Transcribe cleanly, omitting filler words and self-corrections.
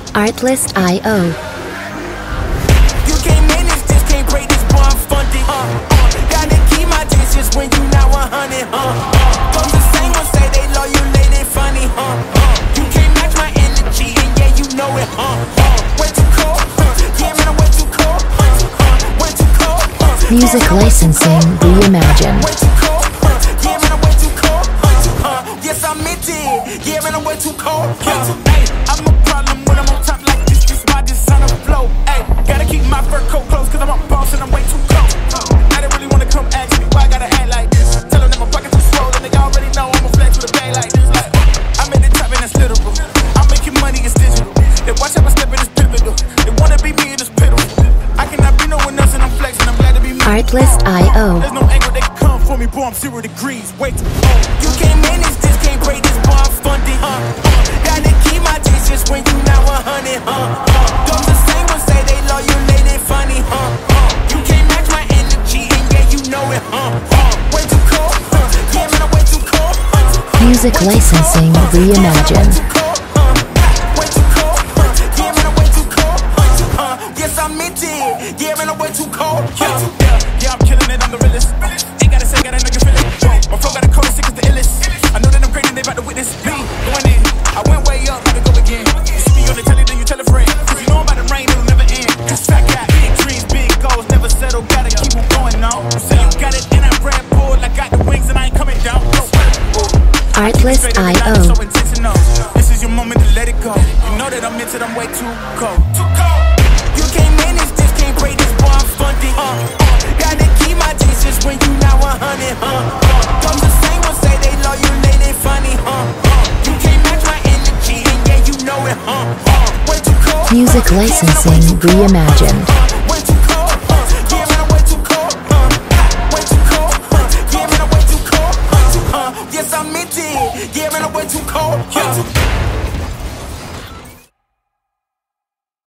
Artlist.io. You can't manage this, can't break this, boy, I'm funded. Gotta keep my distance when you not 100. Those the same ones say they loyal, they funny. You can't match my energy, and yeah, you know it. Way too cold, yeah, man, I'm way too cold. Way too cold. Music licensing reimagined. Way too cold, yeah, man, I'm way too cold. Yes, I meant it, yeah, man, I'm way too cold. Hey, I'm a problem when I'm on top like this. This why this son of flow. Hey, gotta keep my fur coat close, cause I'm a boss and I'm way too cold. I didn't really wanna come ask me why I gotta act like this. Tell them that my pockets too swollen, they already know I'm a flex with a bang like this. Like, I'm in the top and that's literal. I'm making money, it's digital. They watch how I step in this pivotal. They wanna be me in this piddle. I cannot be no one else and I'm flexing, I'm glad to be me. Artlist.io. There's no angle they can come for me, boy, I'm 0 degrees. Wait, you can't manage this, can't break this, boy, I'm funded. Gotta keep my distance when you not 100. Those the same ones say they loyal, they funny. You can't match my energy, and yeah, you know it. Way too cold, yeah, man, I'm way too cold. Music licensing reimagined. Way too cold, yeah, man, I'm way too cold. Yes, I meant it, yeah, man, I'm way too cold. Yeah, I'm killing it, I'm the realest. Ain't gotta say, gotta know you feel it. My flow got a code, sick as the illest. I know that I'm great and they about to witness me going in. I went way up, gotta go again. You see me on the telly, then you tell a friend. Cause you know about the rain, it'll never end. Cause I got big dreams, big goals, never settle, gotta keep on going on. You say you got it, and I ran bull, I got the wings and I ain't coming down. Artlist.io. So intentional. This is your moment to let it go. You know that I'm into it, I'm way too cold. Too cold. You can't manage this, can't break this, boy, I'm funded. Gotta keep my distance when you not 100. Those the same ones say they loyal, they funny. You can't match my energy, and yeah, you know it. Way too cold. Music licensing reimagined. Way too cold. Yeah, man, I'm way too cold. Way too cold. Yeah, man, I'm way too cold. Yes, I meant it. Yeah, man, I'm way too cold.